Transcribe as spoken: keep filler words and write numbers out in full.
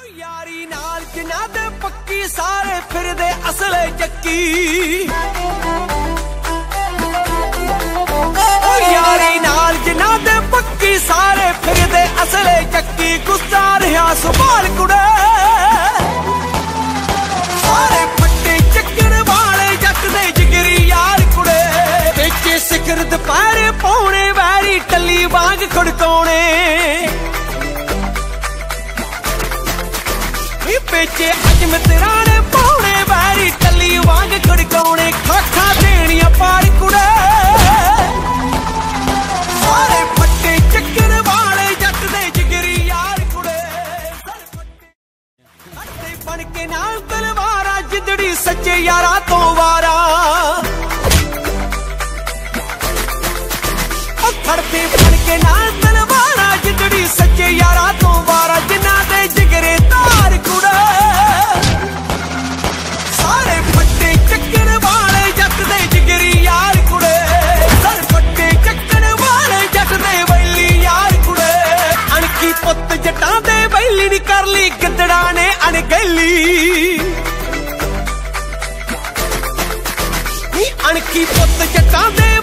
यारी नाल जिन्हां दे पक्की सारे फिरदे असले चक्की। ओ यारी नाल जिन्हां दे पक्की सारे फिरदे असले चक्की। गुस्सा रहा संभाल कुड़े सारे फट्टे चक्कर वाले जट दे जिगरी यार कुड़े। बेचे सिखर दुपहरे पौने वैरी टली वांग खड़काउने। बेचे अज मित्राने पौने वैरी टली वांग खड़काउने। खाखा देनियां पार कुड़े सारे फट्टे चक्कर वाले जट दे जिगरी यार कुड़े। खड़ते बन के नाल तलवारा जिंदड़ी सच्चे यारा तो वारा। खड़ते बन के नाल तलवारा जिंदड़ी सच्चे यारा तो वारा। जिन्हां दे जिगरे तार कुड़े सारे फट्टे चक्कर वाले जट दे जिगरी यार कुड़े। सर फट्टे चक्कर वाले जट दे बैली यार कुड़े। अणकी पुत्त जटां दे बैली नी कर ली गिद्दड़ा ने अणगैली। अणकी पुत्त जटां दे